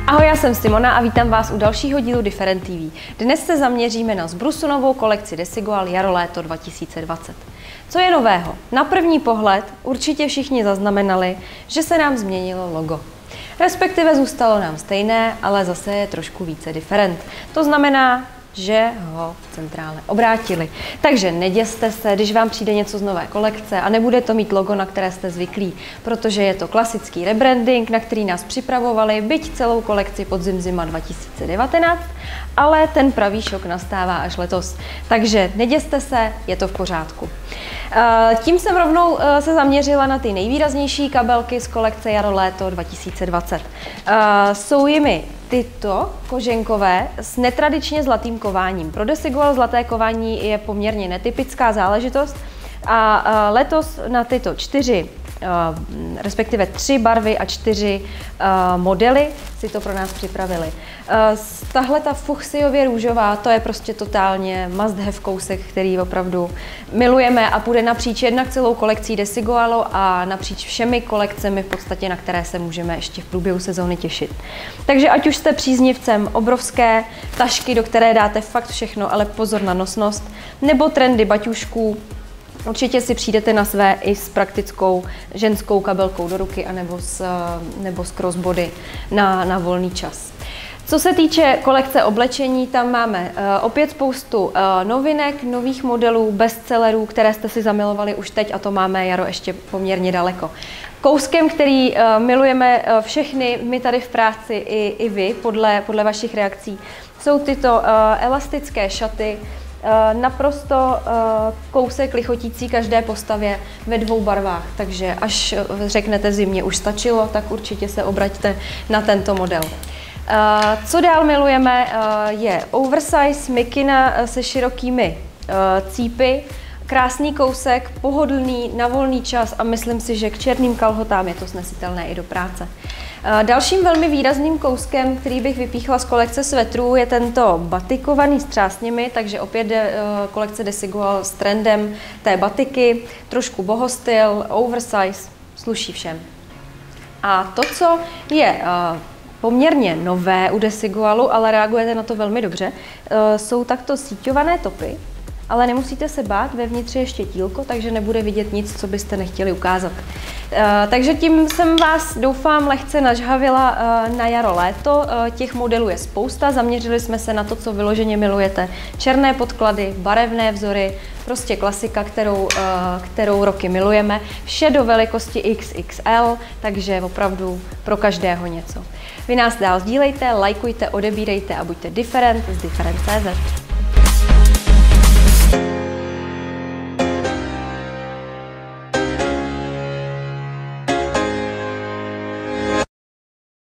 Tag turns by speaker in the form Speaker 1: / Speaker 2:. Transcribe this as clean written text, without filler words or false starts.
Speaker 1: Ahoj, já jsem Simona a vítám vás u dalšího dílu Different TV. Dnes se zaměříme na zbrusunovou kolekci Desigual jaro-léto 2020. Co je nového? Na první pohled určitě všichni zaznamenali, že se nám změnilo logo. Respektive zůstalo nám stejné, ale zase je trošku více different. To znamená, že ho v centrále obrátili. Takže neděste se, když vám přijde něco z nové kolekce a nebude to mít logo, na které jste zvyklí, protože je to klasický rebranding, na který nás připravovali, byť celou kolekci podzim-zima 2019, ale ten pravý šok nastává až letos. Takže neděste se, je to v pořádku. Tím jsem rovnou se zaměřila na ty nejvýraznější kabelky z kolekce jaro-léto 2020. Jsou jimi tyto koženkové s netradičně zlatým kováním. Pro Desigual zlaté kování je poměrně netypická záležitost a letos na tyto respektive tři barvy a 4 modely si to pro nás připravili. Tahle ta fuchsiově růžová, to je prostě totálně must have kousek, který opravdu milujeme a půjde napříč jednak celou kolekcí Desigualu a napříč všemi kolekcemi v podstatě, na které se můžeme ještě v průběhu sezóny těšit. Takže ať už jste příznivcem obrovské tašky, do které dáte fakt všechno, ale pozor na nosnost, nebo trendy baťušků, určitě si přijdete na své i s praktickou ženskou kabelkou do ruky nebo s crossbody na volný čas. Co se týče kolekce oblečení, tam máme opět spoustu novinek, nových modelů, bestsellerů, které jste si zamilovali už teď a to máme jaro ještě poměrně daleko. Kouskem, který milujeme všechny, my tady v práci i vy, podle vašich reakcí, jsou tyto elastické šaty, naprosto kousek lichotící každé postavě ve 2 barvách, takže až řeknete zimě už stačilo, tak určitě se obraťte na tento model. Co dál milujeme, je oversize mikina se širokými cípy, krásný kousek, pohodlný, na volný čas a myslím si, že k černým kalhotám je to snesitelné i do práce. Dalším velmi výrazným kouskem, který bych vypíchla z kolekce svetrů, je tento batikovaný s třásněmi, takže opět kolekce Desigual s trendem té batiky, trošku bohostyl, oversize, sluší všem. A to, co je poměrně nové u Desigualu, ale reagujete na to velmi dobře, jsou takto síťované topy, ale nemusíte se bát, vevnitř je ještě tílko, takže nebude vidět nic, co byste nechtěli ukázat. Takže tím jsem vás, doufám, lehce nažhavila na jaro-léto. Těch modelů je spousta, zaměřili jsme se na to, co vyloženě milujete. Černé podklady, barevné vzory, prostě klasika, kterou roky milujeme. Vše do velikosti XXL, takže opravdu pro každého něco. Vy nás dál sdílejte, lajkujte, odebírejte a buďte different z Different.cz.